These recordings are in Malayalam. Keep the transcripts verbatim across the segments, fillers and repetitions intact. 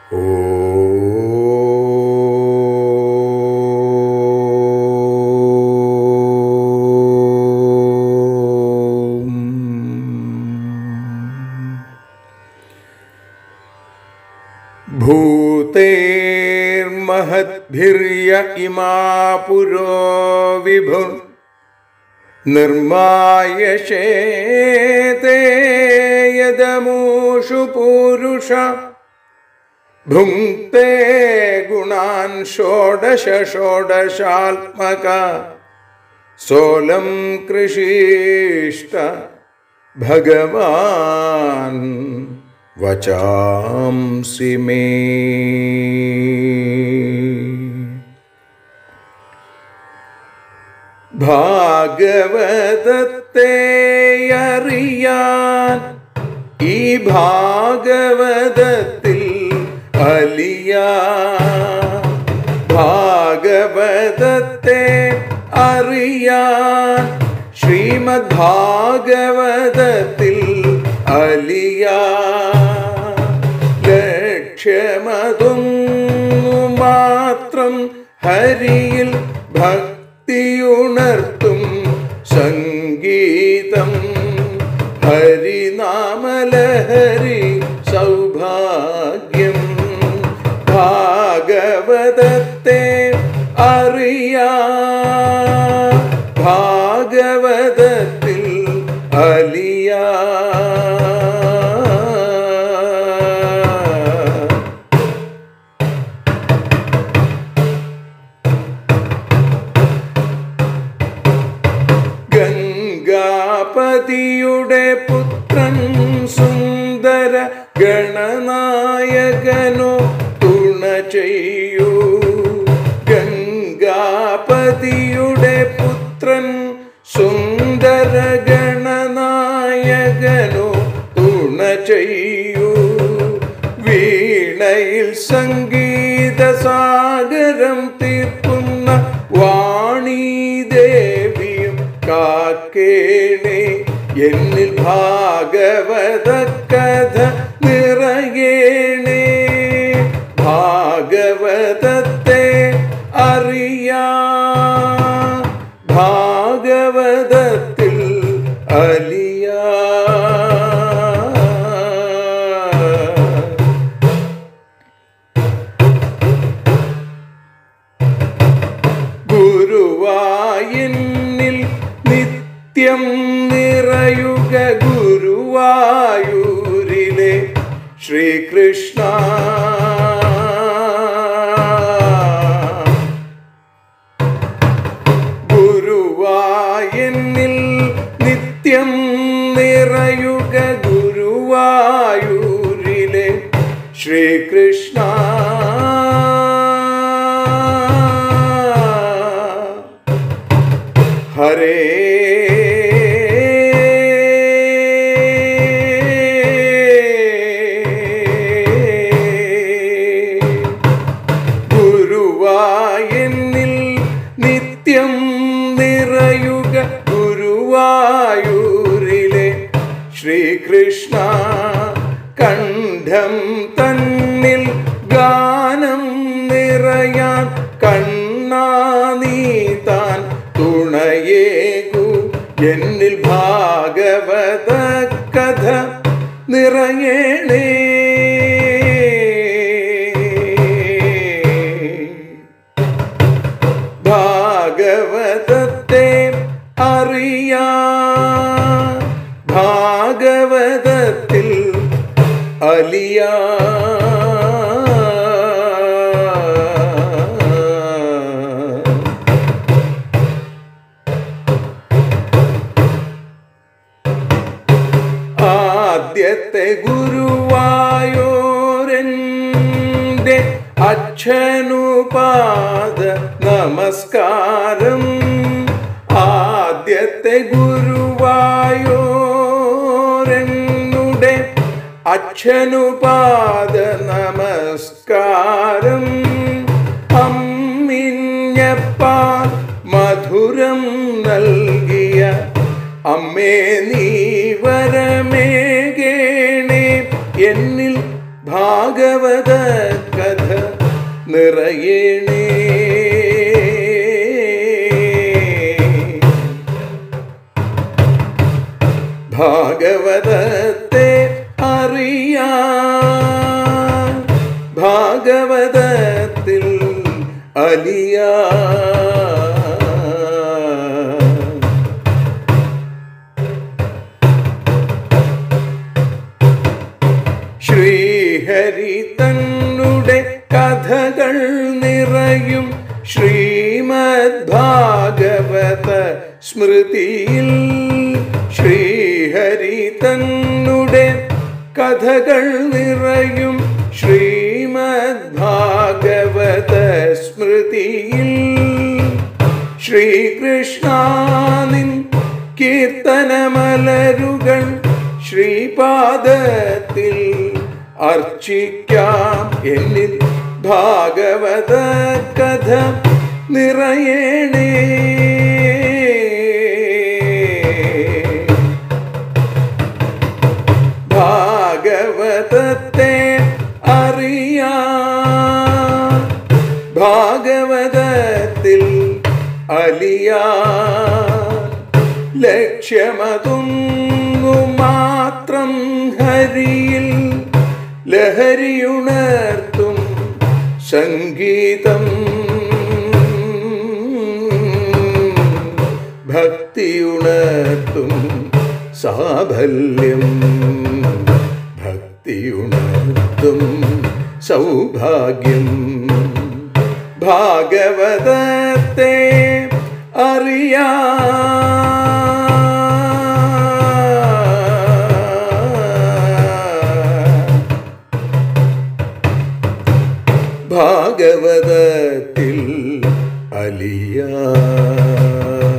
भूतेर्महद्भिर्य इमा पुरो विभु निर्मायशेते यदमूषु पुरुष भुङ्क्ते गुणान् षोडश षोडशात्मक सोलं कृषिष्ट भगवान् वचांसि मे। ഭാഗവതത്തെ അറിയാൻ ഈ ഭാഗവതത്തിൽ അലിയാൻ, ഭാഗവതത്തെ അറിയാൻ ശ്രീമദ് ഭാഗവതത്തിൽ അലിയാൻ. ലക്ഷ്യമതൊന്നു മാത്രം ഹരിയിൽ ഭക്തിയുണർത്തും സംഗീതം, ഹരിനാമലഹരി സൗഭാഗ്യം. ഭാഗവതത്തെ അറിയാൻ ഭാഗവതത്തിൽ അലിയാൻ. ഗംഗാപതിയുടെ പുത്രൻ സുന്ദര ഗണനായകനോ തുണ ചെയ്യൂ. ഗംഗാപതിയുടെ പുത്രൻ സുന്ദര ഗണനായകനോ തുണ ചെയ്യൂ. വീണയിൽ സംഗീത സാഗരം തീർക്കുന്ന വാണീദേവിയും കാക്കേണേ. എന്നിൽ ഭാഗവത കഥ നിറയേണേ. ഭാഗവതത്തെ അറിയാൻ ഭാഗവതത്തിൽ അലിയാൻ. ഗുരുവായൂരിൽ നിത്യം നിറയുക ഗുരുവായൂരിലെ ശ്രീകൃഷ്ണ. ഗുരുവായൂരിൽ നിത്യം നിറയുക ഗുരുവായൂരിലെ ശ്രീകൃഷ്ണ. ഹരേ ഗുരുവായൂരിൽ നിത്യം നിറയുക ഗുരുവായൂരിലെ ശ്രീകൃഷ്ണ. കണ്ഠം തന്നിൽ ഗാനം നിറയാൻ കണ്ണാ നീ താൻ തുണയേകു. എന്നിൽ ഭാഗവത കഥ നിറയേണേ. ഭാഗവതത്തെ അറിയാൻ ഭാഗവതത്തിൽ അലിയാൻ. ആദ്യത്തെ ഗുരുവായൂരന്റെ അച്ഛനുപാദ നമസ്കാരം. ആദ്യത്തെ ഗുരുവായൂരനുടെ അച്ഛനുപാദ നമസ്കാരം. അമ്മിഞ്ഞപ്പാൽ മധുരം നൽകിയ അമ്മേ നീ വരമേകേണേ. എന്നിൽ ഭാഗവത കഥ നിറയണേ. ഭാഗവതത്തെ അറിയാൻ ഭാഗവതത്തിൽ അലിയാൻ. ശ്രീഹരി തന്നുടെ കഥകൾ നിറയും ശ്രീമദ് ഭാഗവത സ്മൃതിയിൽ. ശ്രീഹരി തന്നുടെ കഥകൾ നിറയും ശ്രീമദ് ഭാഗവത സ്മൃതിയിൽ. ശ്രീകൃഷ്ണാനിൻ കീർത്തനമലരുകൾ ശ്രീപാദത്തിൽ അർച്ചിക്കാം. എന്നിൽ ഭാഗവത കഥ നിറയണേ. ഭാഗവതത്തെ അറിയാൻ ഭാഗവതത്തിൽ അലിയാൻ. ലക്ഷ്യമതൊന്നു മാത്രം ഹരിയിൽ ലഹരിയുണർത്തും സംഗീതം. ഭക്തിയുണർത്തും സാഫല്യം. ഭക്തിയുണർത്തും സൗഭാഗ്യം. ഭാഗവതത്തെ അറിയാൻ ഭാഗവതത്തിൽ അലിയാൻ.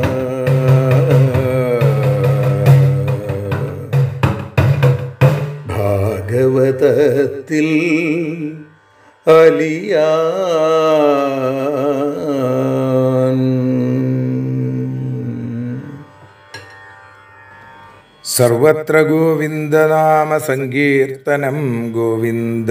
ഭാഗവതത്തിൽ അലിയാൻ. സർവത്ര ഗോവിന്ദനാമ സങ്കീർത്തനം. ഗോവിന്ദ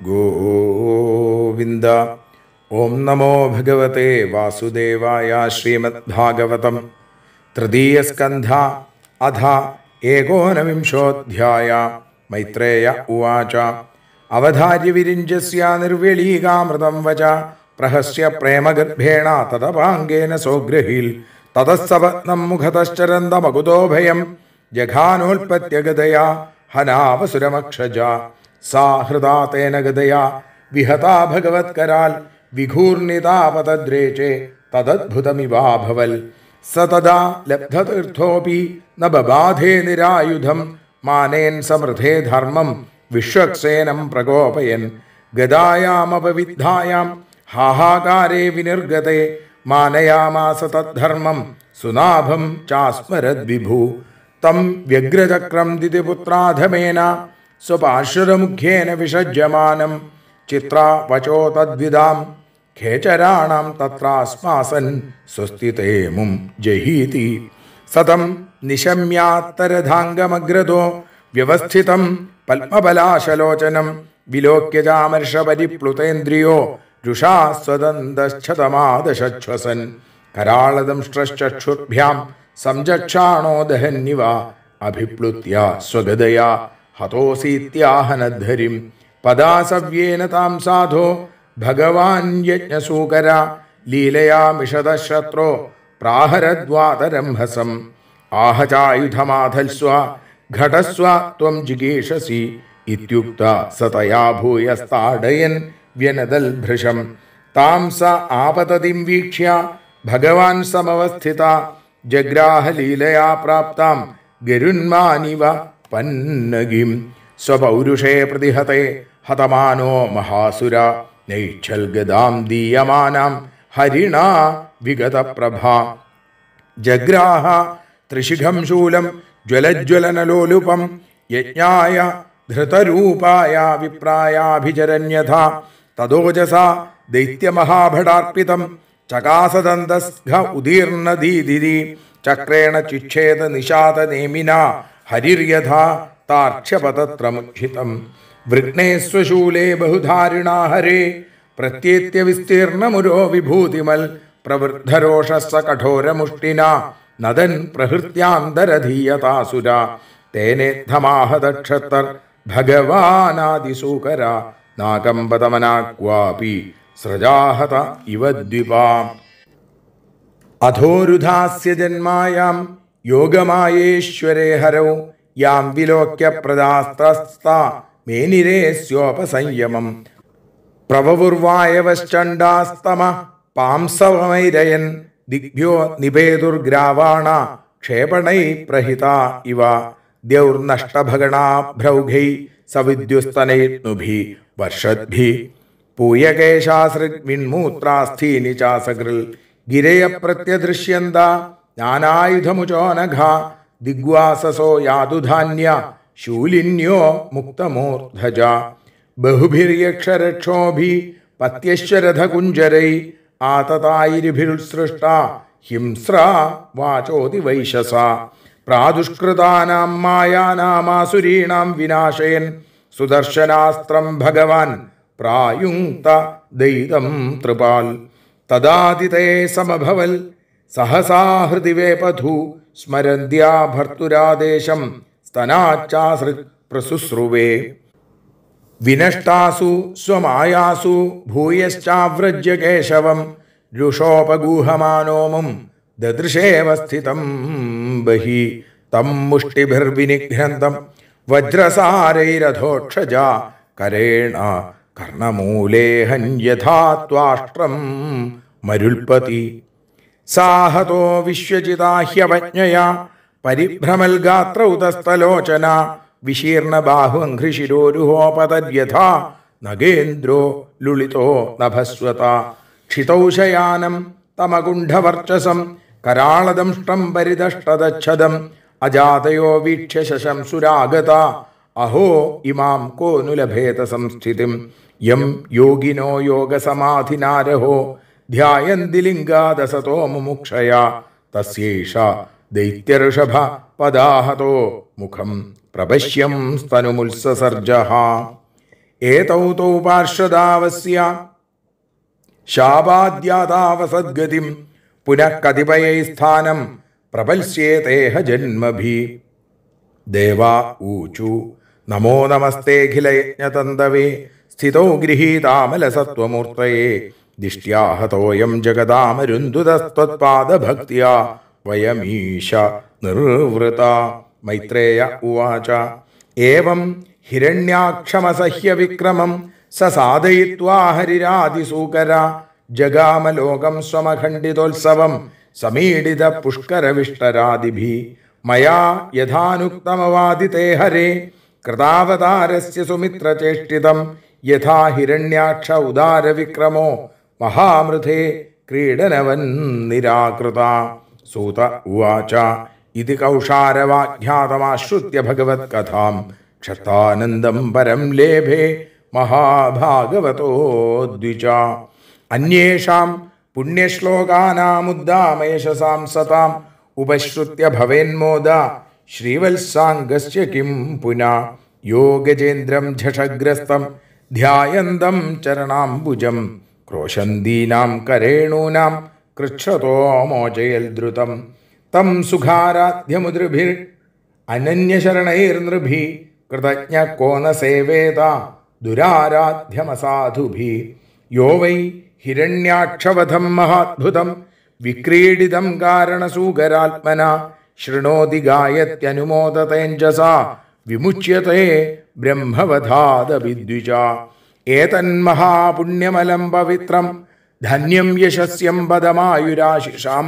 ഗോവിന്ദ. ഓം നമോ ഭഗവതേ വാസുദേവായ. ശ്രീമദ് ഭാഗവതം തൃതീയ സ്കന്ധ അധ ഏകോനവിംശോऽധ്യായ. മൈത്രേയ ഉവാച. അവധാര്യ വിരിഞ്ജസ്യ നിർവ്യളീകാമൃതം വച പ്രഹസ്യ പ്രേമഗർഭേണ തതപാംഗേന സോഗ്രഹീൽ തതസ്സപത്നം മുഖതശ്ചരന്തമകുതോ ഭയം ജഘാനോൽപത്യ ഗദയാ ഹനാവസുരമക്ഷജ. സാ ഹൃദാ തേന ഗദയാ വിഹതാ ഭഗവത്കരാൽ വിഘൂർണിതാപതദ്രേചേ തദദ്ഭുതമിവാഭവൽ. സ തദാ ലബ്ധതീർത്ഥോപി ന ബബാധേ നിരായുധം മാനേൻ സമൃദ്ധേ ധർമ്മം വിശ്വക്സേനം പ്രകോപയൻ. ഗദായാമപവിദ്ധായാം ഹാഹാകാരേ വിനിർഗതേ മാനയാമാസ തദ്ധർമ്മം സുനാഭം ചാസ്മരദ് വിഭു. തം വ്യഗ്രചക്രം ദിതിപുത്രാധമേന സ്വപാർശ്വമുഖ്യേന വിഷജ്യമാനം ചിത്രാ വചോ തദ്വിദാം ഖേചരാണാം തത്രാസ്മാസൻ സ്വസ്തിതേ മും ജഹീതി. സതം നിശമ്യാത്തരധാംഗമഗ്രതോ വ്യവസ്ഥിതം പത്മബലാശലോചനം വിലോക്യ ചാമർഷപരിപ്ലുതേന്ദ്രിയോ രുഷാ സ്വദന്തശ്ചതമാദശ്വസൻ. കരാളദംഷ്ട്രശ്ചക്ഷുർഭ്യാം സംജക്ഷാണോ ദഹന്നിവ അഭിപ്ലുത്യ സ്വഗദയാ ഹതോസീത്യാഹനദ്ധരിം. പദാസവ്യേന താം സാധോ ഭഗവാൻ യജ്ഞസൂകര ലീലയാ മിഷതശത്രോ പ്രാഹരദ്വാതരംഹസം. ആഹചായുധമാധൽസ്വ ഘടസ്വ ത്വം ജിഗീഷസി ഇത്യുക്ത സതയാ ഭൂയസ്താടയൻ വ്യനദൽ ഭൃശം. താം സ ആപതതിം വീക്ഷ്യ ഭഗവാൻ സമവസ്ഥിത ജഗ്രാഹലീലയാ പ്രാപ്താം ഗരുന്മാനിവ പന്നഗിം. സ്വപൗരുഷേ പ്രതിഹതേ ഹതമാനോ മഹാസുര നൈച്ഛൽ ഗദാം ദീയമാനാം ഹരിണാ വിഗതപ്രഭാ. ജഗ്രാഹ ത്രിശിഖം ശൂലം ജ്വലജ്വലനലോലുപം യജ്ഞായ ധൃതരൂപായ വിപ്രായാഭിചരന്യഥാ. തദോജസാ ദൈത്യമഹാഭടാർപ്പിതം ചകാസദന്തസ്ഘ ഉദീർണദീദിതി. ചക്രേണ ചിച്ഛേദ നിഷാദ നേമിനാ ഹരിര്യഥാ താർക്ഷ്യപതത്രമുഖിതം. വൃഗ്നേസ്വശൂലേ ബഹുധാരിണാ ഹരേ പ്രത്യേത്യ വിസ്തീർണമുരോ വിഭൂതിമൽ പ്രവൃദ്ധരോഷസ്സ കഠോരമുഷ്ടിന നദൻ പ്രഹൃത്യാന്തരധീയതാസുര തേനേദ്ധമാഹതക്ഷത്തർ ഭഗവാനാദിസൂകര നാകമ്പതമനാക്വാപി സൃജാഹത ഇവ ദ്വിപാം. അധോരുധാസ്യ ജന്മായാം യോഗമായേശ്വരേ ഹരൗ യാം വിലോക്യ പ്രദാസ്തസ്ത മേനിരേസ്യോപസംയമം പ്രവവുർവായവശ്ചണ്ഡാസ്തമ പാംസവമൈരയൻ ദിഗ്ഭ്യോ നിപേതുർഗ്രാവാണ ക്ഷേപണൈ പ്രഹിത ഇവ ദ്യൗർനഷ്ടഭഗണാഭ്രൗഘൈ സവിദ്യുസ്തനൈർനുഭി വർഷദ്ഭി പൂയകേശാസൃഗ്വിൺമൂത്രാസ്ഥീനി ചാസകൃൽ ഗിരയ പ്രത്യദൃശ്യന്ത ജ്ഞാനായുധമുചോനഘ ദിഗ്വാസസോ യാതുധാന്യ ശൂലിന്യോ മുക്തമൂർധജ ബഹുഭിര്യക്ഷരക്ഷോഭി പത്യശ്വരഥകുഞ്ചരൈ ആതതായിരിഭിരുത്സൃഷ്ട ഹിംസ്രാ വാചോതി വൈശസ പ്രാദുഷ്കൃതാനാം മായാനാമാസുരീണാം വിനാശയൻ സുദർശനാസ്ത്രം ഭഗവാൻ പ്രായുങ്ക്ത ദൈതം തൃപാൽ തദാതിതേ സമഭവൽ സഹസാ ഹൃദി വേപധു സ്മരന്ത്യാ ഭർത്തുരാദേശം സ്തനാച്ചാസൃക് പ്രസുശ്രുവേ വിനഷ്ടാസു സ്വമായാസു ഭൂയശ്ചാവ്രജ്യ കേശവം രുഷോപഗൂഹമാനോമും ദദൃശേവ സ്ഥിതം ബഹി തം മുഷ്ടിഭിർവിനിഘ്നന്തം വജ്രസാരൈരധോക്ഷജ കരേണ കർണമൂലേ ഹന്യഥാ ത്വാഷ്ട്രം മരുൽപതി സാഹതോ വിശ്വജിതാഹ്യവജ്ഞയാ പരിഭ്രമൽഗാത്ര ഉദസ്ഥലോചന വിശീർണബാഹുഘ്രിശിരോരുഹോപതര്യഥാ നഗേന്ദ്രോ ലുളിതോ നഭസ്വത ക്ഷിതൗശയാനം തമകുണ്ഠവർച്ചസം കരാളദംഷ്ടം പരിദഷ്ടദച്ഛദം അജാതയോ വീക്ഷ്യ ശശംസുരാഗത അഹോ ഇമാം കോ नु ലഭേത സംസ്ഥിതിം യം യോഗിനോ യോഗസമാധിനാരഹോ ധ്യായന്തി ലിംഗാദസതോ മുമുക്ഷയാ തസ്യേഷ ദൈത്യഋഷഭ പദാഹതോ മുഖം പ്രപശ്യം സ്തനുമുത്സസർജഃ ഏതൗ തൗ പാർശ്വദാവസ്യ ശാപാദ്യാതാവസദ്ഗതിം പുനഃ കതിപയൈ സ്ഥാനം പ്രപൽസ്യേതേഹ ജന്മഭി ദേവാ ഊചു നമോ നമസ്തേഖിലയജ്ഞതന്തവേ സ്ഥിതൗ ഗൃഹീതാമലസത്വമൂർത്തയേ ദിഷ്ട്യാഹതോയം ജഗദാമരുന്ദുതസ്ത്വത്പാദഭക്ത്യാ വയമീശ നിർവൃത മൈത്രേയ ഉവാച ഏവം ഹിരണ്യാക്ഷമസഹ്യ വിക്രമം സസാദയിത്വാ ഹരിരാതിസൂകര ജഗാമലോകം സ്വമഖണ്ഡിതോത്സവം സമീഡിത പുഷ്കരവിഷ്ടരാദിഭി മയാ യഥാനുക്തമവാദിതേ ഹരേ കൃതാവതാരസ്യ സുമിത്രചേഷ്ടിതം യഥാ ഹിരണ്യാക്ഷ ഉദാരവിക്രമോ മഹാമൃധേ ക്രീഡനവൻ നിരാകൃത സൂത ഉവാച ഇതി കൗഷാരവാഖ്യാതമാശ്രുത്യ ഭഗവത്കഥാം ക്ഷത്താനന്ദം പരം ലേഭേ മഹാഭാഗവതോ ദ്വിജ അന്യേഷാം പുണ്യശ്ലോകാനാമുദ്ദാമയശസാം സതാം ഉപശ്രുത്യ ഭവേന്മോദ ശ്രീവത്സാംഗസ്യ കിം പുന യോഗജേന്ദ്രം ഝഷഗ്രസ്തം ധ്യായന്തം ചരണാംബുജം ക്രോശന്തീനാം കരേണൂനാം കൃച്ഛതോ മോചയൽ ദ്രുതം തം സുഖാരാധ്യമുദ്രഭിർ അനന്യശരണൈർനൃഭി കൃതജ്ഞ കോന സേവേത ദുരാരാധ്യമസാധുഭി യോ വൈ ഹിരണ്യാക്ഷവധം മഹാത്ഭുതം വിക്രീഡിതം കാരണസൂകരാത്മന ശൃണോതി ഗായത്യനുമോദതേഞ്ജസാ വിമുച്യത്തെ ബ്രഹ്മവധാദവിദ്വിജ ഏതന്മഹാപുണ്യമലം പവിത്രം ധന്യം യശസ്യം പദമായുരാശിഷാം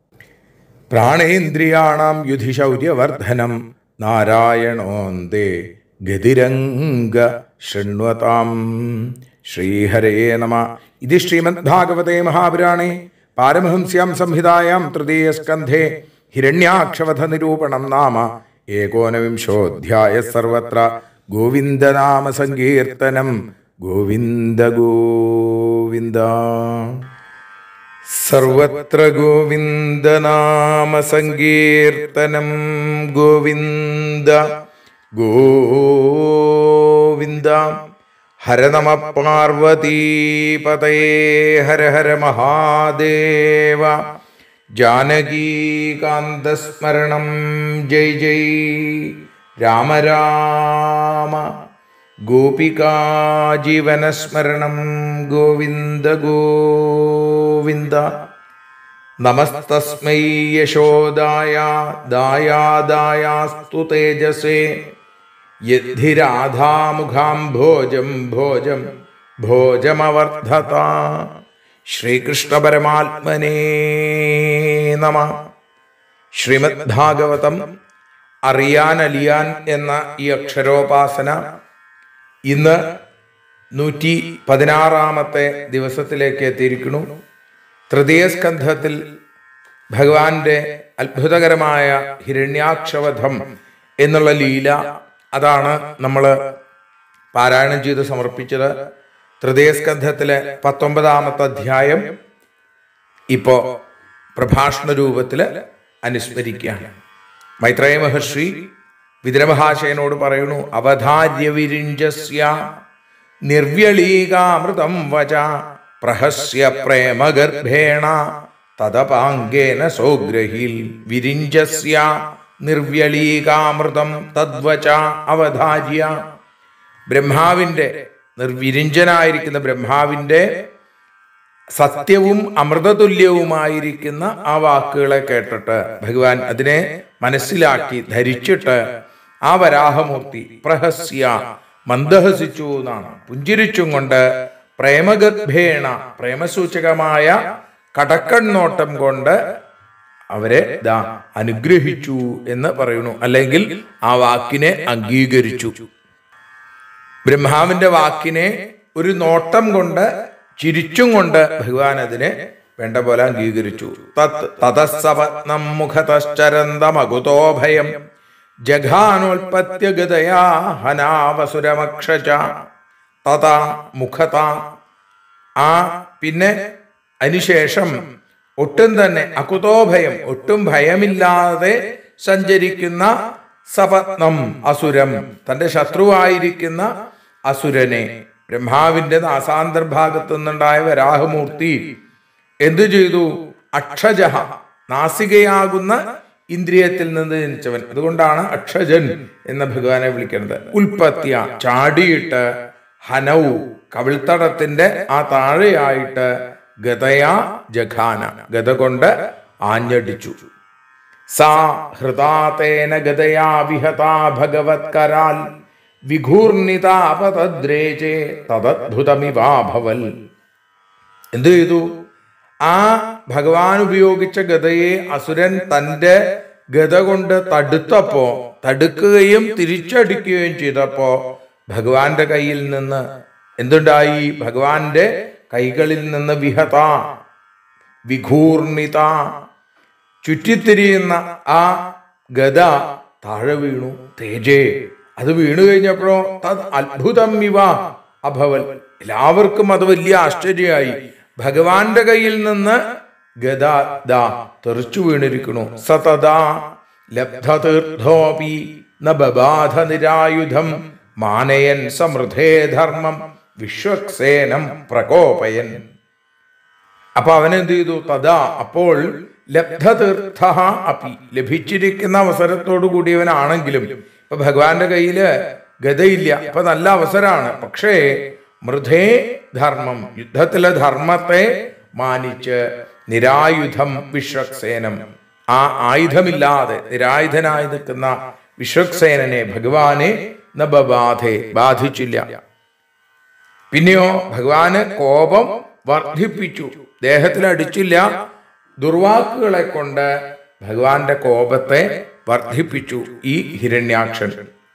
പ്രാണേന്ദ്രിയാണാം യുധിശൗര്യവർദ്ധനം നാരായണോന്തേ ഗതിരംഗ ശൃണ്വതാം. ശ്രീഹരേ നമ. ഇത് ശ്രീമദ്ഭാഗവതേ മഹാപുരാണേ പാരമഹംസ്യാം സംഹിതായാം തൃതീയസ്കന്ധേ ഹിരണ്യാക്ഷവധ നിരൂപണം നാമ ഏകോനവിംശോऽധ്യായ. സർവത്ര ഗോവിന്ദനാമ സങ്കീർത്തനം. ഗോവിന്ദ ഗോവിന്ദ. സർവത്ര ഗോവിന്ദനാമ സങ്കീർത്തനം. ഗോവിന്ദ ഗോവിന്ദ. ഗോവിന്ദ. ഹര നമ പാർവതീപതയേ ഹര ഹര മഹാദേവ. ജാനകീകാന്തസ്മരണം ജയ് ജയ് രാമ രാമ. ഗോപികാജീവനസ്മരണം ഗോവിന്ദ ഗോവിന്ദ. നമസ്തസ്മൈ യശോദായ ദായാദായാസ്തു തേജസേ. യദ്ധി രാധാമുഖാം ഭോജം ഭോജം ഭോജമവർദ്ധത. ശ്രീകൃഷ്ണ പരമാത്മനേ നമഃ. ശ്രീമദ് ഭാഗവതം അറിയാൻ അലിയാൻ എന്ന ഈ അക്ഷരോപാസന ഇന്ന് നൂറ്റി പതിനാറാമത്തെ ദിവസത്തിലേക്ക് എത്തിയിരിക്കുന്നു. തൃതീയ സ്കന്ധത്തിൽ ഭഗവാന്റെ അത്ഭുതകരമായ ഹിരണ്യാക്ഷവധം എന്നുള്ള ലീല, അതാണ് നമ്മൾ പാരായണം ചെയ്ത് സമർപ്പിച്ചത്. തൃതീയ സ്കന്ധത്തിലെ പത്തൊമ്പതാമത്തെ അധ്യായം ഇപ്പോ പ്രഭാഷണ രൂപത്തിൽ അനുസ്മരിക്കുകയാണ്. മൈത്രേയ മഹർഷി വിതുരമഹാശയനോട് പറയുന്നു, അവധാര്യ വിരിഞ്ചസ്യ നിർവ്യളീകാമൃതം വച പ്രഹസ്യ പ്രേമഗർഭേണ തദപാംഗേന സോഗ്രഹീൽ. വിരിഞ്ചസ്യ നിർവ്യളീകാമൃതം തദ്വച അവധാര്യ. ബ്രഹ്മാവിന്റെ നിർവിരിഞ്ചനായിരിക്കുന്ന ബ്രഹ്മാവിന്റെ സത്യവും അമൃതതുല്യവുമായിരിക്കുന്ന ആ വാക്കുകളെ കേട്ടിട്ട് ഭഗവാൻ അതിനെ മനസ്സിലാക്കി ധരിച്ചിട്ട് ആ വരാഹമൂർത്തി പ്രഹസ്യ മന്ദഹസിച്ചു എന്നാണ്, പുഞ്ചിരിച്ചും കൊണ്ട് പ്രേമഗർഭേണ പ്രേമസൂചകമായ കടക്കണ്ണോട്ടം കൊണ്ട് അവരെ ദാ അനുഗ്രഹിച്ചു എന്ന് പറയുന്നു. അല്ലെങ്കിൽ ആ വാക്കിനെ അംഗീകരിച്ചു. ബ്രഹ്മാവിന്റെ വാക്കിനെ ഒരു നോട്ടം കൊണ്ട്, ചിരിച്ചും കൊണ്ട് ഭഗവാൻ അതിനെ വേണ്ട പോലെ അംഗീകരിച്ചു. തത് തതസ്സപത്നം മുഖതശ്ചരന്തമകുതോ ഭയം ജഘാനോൽപത്യഗതയാ ഹനാവസുരമക്ഷച. തഥാ മുഖത. ആ പിന്നെ അതിനുശേഷം ഒട്ടും തന്നെ അകുതോ ഭയം, ഒട്ടും ഭയമില്ലാതെ സഞ്ചരിക്കുന്ന സപത്നം അസുരം, തന്റെ ശത്രുവായിരിക്കുന്ന അസുരനെ, ബ്രഹ്മാവിന്റെ നാസാന്തർഭാഗത്തു നിന്നുണ്ടായ വരാഹമൂർത്തി എന്തു ചെയ്തു? അക്ഷജഹ, നാസികയാകുന്ന ഇന്ദ്രിയത്തിൽ നിന്ന് ജനിച്ചവൻ. അതുകൊണ്ടാണ് അക്ഷജൻ എന്ന ഭഗവാനെ വിളിക്കുന്നത്. ഉൽപ്പത്തിയ, ചാടിയിട്ട്, ഹനൗ, കവിൾത്തടത്തിന്റെ ആ താഴെയായിട്ട്, ഗതയാ ജഘാന, ഗത കൊണ്ട് ആഞ്ഞടിച്ചു. സാ ഹൃദാതേന ഗതയാ വിഹതാ ഭഗവത്കരാൽ വിഘൂർണിതാപതദ്രേചേ തദദ്ഭുതമിവാഭവൽ. എന്തു ചെയ്തു? ആ ഭഗവാൻ ഉപയോഗിച്ച ഗതയെ അസുരൻ തന്റെ ഗത കൊണ്ട് തടുത്തപ്പോ, തടുക്കുകയും തിരിച്ചടിക്കുകയും ചെയ്തപ്പോ ഭഗവാന്റെ കയ്യിൽ നിന്ന് എന്തുണ്ടായി? ഭഗവാന്റെ കൈകളിൽ നിന്ന് വിഹത, വിഘൂർണിത, ചുറ്റിത്തിരിയുന്ന ആ ഗത താഴെ വീണു. തേജേ, അത് വീണു കഴിഞ്ഞപ്പോഴോ തത് അത്ഭുതം ഇവ അഭവൽ. എല്ലാവർക്കും അത് വലിയ ആശ്ചര്യമായി. ഭഗവാന്റെ കയ്യിൽ നിന്ന് ഗദ ദാ തെറിച്ചു വീണിരിക്കണു. സതദാ ലബ്ധതീർത്ഥോപി ന ബബാധ നിരായുധം മാനയൻ സമൃദ്ധേ ധർമ്മം വിശ്വക്സേനം പ്രകോപയൻ. അപ്പൊ അവനെന്ത് ചെയ്തു? തഥാ, അപ്പോൾ ലബ്ധതീർത്ഥ അപി, ലഭിച്ചിരിക്കുന്ന അവസരത്തോടു കൂടിയവനാണെങ്കിലും, ഇപ്പൊ ഭഗവാന്റെ കയ്യില് ഗതയില്ല, ഇപ്പൊ നല്ല അവസരമാണ്. പക്ഷേ മൃധേ ധർമ്മം, യുദ്ധത്തിലെ ധർമ്മത്തെ മാനിച്ച്, നിരായുധം വിശ്വക്സേനം, ആ ആയുധമില്ലാതെ നിരായുധനായി നിൽക്കുന്ന വിശ്വക്സേനനെ, ഭഗവാനെ നബബാധേ, ബാധിച്ചില്ല. പിന്നെയോ ഭഗവാന് കോപം വർദ്ധിപ്പിച്ചു, ദേഹത്തിൽ അടിച്ചില്ല, ദുർവാക്കുകളെ കൊണ്ട് ഭഗവാന്റെ കോപത്തെ വർദ്ധിപ്പിച്ചു ഈ ഹിരണ്യാക്ഷൻ.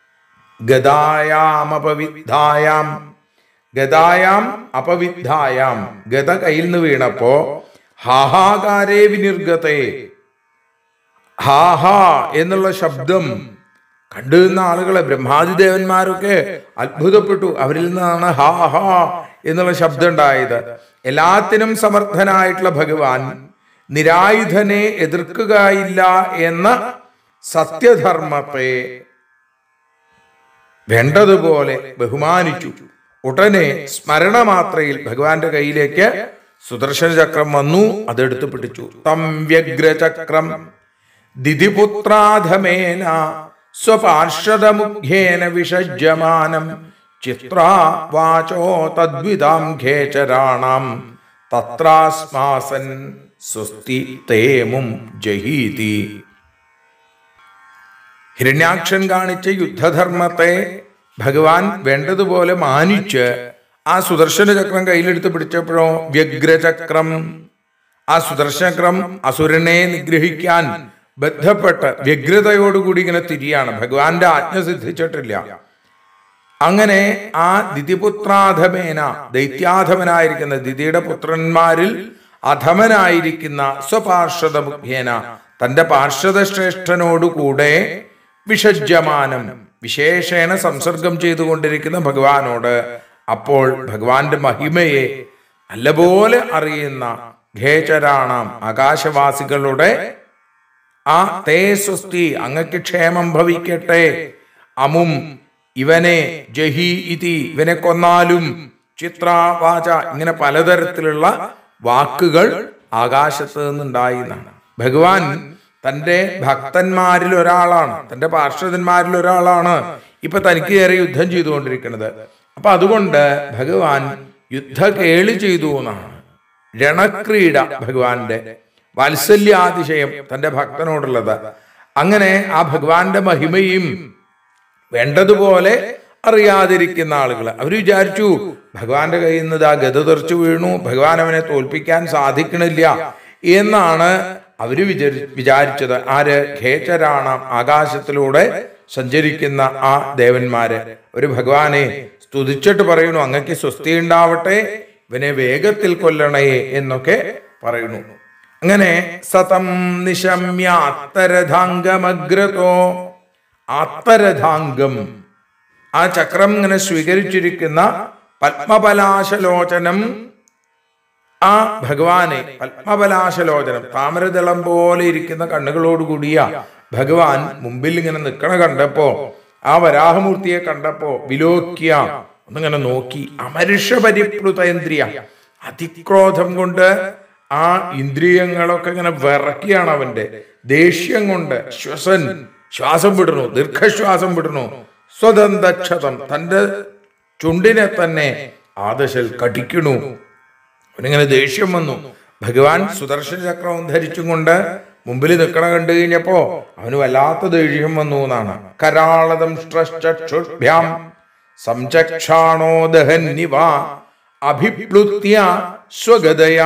ഗദായാം അപവിദ്ധായാം, ഗദായാം അപവിദ്ധായാം, ഗദ കയ്യിൽ നിന്ന് വീണപ്പോ ഹാഹാകാരേ വിനിർഗതേ, ഹാഹാ എന്നുള്ള ശബ്ദം കണ്ടുനിന്ന ആളുകളെ, ബ്രഹ്മാദിദേവന്മാരൊക്കെ അത്ഭുതപ്പെട്ടു. അവരിൽ നിന്നാണ് ഹാ ഹാ എന്നുള്ള ശബ്ദം ഉണ്ടായത്. എല്ലാത്തിനും സമർത്ഥനായിട്ടുള്ള ഭഗവാൻ നിരായുധനെ എതിർക്കുകയില്ല എന്ന സത്യധർമ്മത്തെ വേണ്ടതുപോലെ ബഹുമാനിച്ചു. ഉടനെ സ്മരണ മാത്രയിൽ ഭഗവാന്റെ കയ്യിലേക്ക് സുദർശന ചക്രം വന്നു. അതെടുത്ത് പിടിച്ചു. തം വ്യഗ്രചക്രം ദിതിപുത്രാധമേന സ്വപാർഷദമുഖ്യേന വിഷജ്യമാനം ചിത്രാ വാചോ തദ്വിതാം ഖേചരാണാം തത്രാസ്മാസൻ സ്വസ്തി തേമും ജഹീതി. ഹിരണ്യാക്ഷൻ കാണിച്ച യുദ്ധധർമ്മത്തെ ഭഗവാൻ വേണ്ടതുപോലെ മാനിച്ച് ആ സുദർശന ചക്രം കയ്യിലെടുത്ത് പിടിച്ചപ്പോഴോ വ്യഗ്രചക്രം, ആ സുദർശനചക്രം അസുരനെ നിഗ്രഹിക്കാൻ ബന്ധപ്പെട്ട് വ്യഗ്രതയോടുകൂടി ഇങ്ങനെ തിരിയാണ്. ഭഗവാന്റെ ആജ്ഞ സിദ്ധിച്ചിട്ടില്ല. അങ്ങനെ ആ ദിതിപുത്രാധമേന, ദൈത്യാധമനായിരിക്കുന്ന ദിതിയുടെ പുത്രന്മാരിൽ അധമനായിരിക്കുന്ന സ്വപാർഷദ മുഖ്യേന, തന്റെ പാർഷദ ശ്രേഷ്ഠനോടുകൂടെ വിഷജ്യമാനം, വിശേഷേണ സംസർഗം ചെയ്തുകൊണ്ടിരിക്കുന്ന ഭഗവാനോട്. അപ്പോൾ ഭഗവാന്റെ മഹിമയെ നല്ലപോലെ അറിയുന്ന ഖേചരാണാം, ആകാശവാസികളുടെ ആ തേ സ്വസ്തി, അങ്ങക്ക് ക്ഷേമം ഭവിക്കട്ടെ, അമും ഇവനെ ജഹി ഇതി, ഇവനെ കൊന്നാലും, ചിത്രാവാച, ഇങ്ങനെ പലതരത്തിലുള്ള വാക്കുകൾ ആകാശത്ത് നിന്നുണ്ടായി എന്നാണ്. ഭഗവാൻ തന്റെ ഭക്തന്മാരിൽ ഒരാളാണ്, തന്റെ പാർഷദന്മാരിൽ ഒരാളാണ് ഇപ്പൊ തനിക്ക് കയറി യുദ്ധം ചെയ്തുകൊണ്ടിരിക്കുന്നത്. അപ്പൊ അതുകൊണ്ട് ഭഗവാൻ യുദ്ധകേളി ചെയ്തു എന്നാണ്. രണക്രീഡ, ഭഗവാന്റെ വാത്സല്യാതിശയം തന്റെ ഭക്തനോടുള്ളത്. അങ്ങനെ ആ ഭഗവാന്റെ മഹിമയും വേണ്ടതുപോലെ അറിയാതിരിക്കുന്ന ആളുകൾ അവർ വിചാരിച്ചു ഭഗവാന്റെ കയ്യിൽ നിന്ന് ആ ഗത തെറിച്ചു വീണു, ഭഗവാൻ അവനെ തോൽപ്പിക്കാൻ സാധിക്കണില്ല എന്നാണ് അവര് വിചാരി വിചാരിച്ചത് ആര്? ഖേചരാണാം, ആകാശത്തിലൂടെ സഞ്ചരിക്കുന്ന ആ ദേവന്മാര്. ഒരു ഭഗവാനെ സ്തുതിച്ചിട്ട് പറയുന്നു, അങ്ങക്ക് സ്വസ്തി ഉണ്ടാവട്ടെ, ഇവനെ വേഗത്തിൽ കൊല്ലണേ എന്നൊക്കെ പറയുന്നു. അങ്ങനെ സതം നിശമ്യ ആത്തരഥാംഗമഗ്രതോ, ആത്തരഥാംഗം, ആ ചക്രം ഇങ്ങനെ സ്വീകരിച്ചിരിക്കുന്ന പത്മപലാശലോചനം, ആ ഭഗവാനെ, പത്മപലാശലോചനം, താമരദളം പോലെ ഇരിക്കുന്ന കണ്ണുകളോടുകൂടിയ ഭഗവാൻ മുമ്പിൽ ഇങ്ങനെ നിൽക്കണ കണ്ടപ്പോ, ആ വരാഹമൂർത്തിയെ കണ്ടപ്പോ വിലോക്യ, ഒന്നിങ്ങനെ നോക്കി. അമരുഷ പരിപ്ലുതേന്ദ്രിയ, അതിക്രോധം കൊണ്ട് ആ ഇന്ദ്രിയങ്ങളൊക്കെ ഇങ്ങനെ വിറക്കിയാണ് അവന്റെ. ദേഷ്യം കൊണ്ട് ശ്വസൻ, ശ്വാസം വിടുന്നു, ദീർഘശ്വാസം വിടുന്നു. സ്വതന്തക്ഷതം, തന്റെ ചുണ്ടിനെ തന്നെ ആദശൽ കടിക്കണു. അവനിങ്ങനെ ദേഷ്യം വന്നു. ഭഗവാൻ സുദർശന ചക്രവും ധരിച്ചും കൊണ്ട് മുമ്പിൽ നിൽക്കണ കണ്ടു കഴിഞ്ഞപ്പോ അവന് വല്ലാത്ത ദേഷ്യം വന്നു എന്നാണ്. കരാളതം ചക്ഷുഭ്യാം സംചക്ഷാണോ ദഹന്നിവ അഭിപ്ലുത്യ സ്വഗതയാ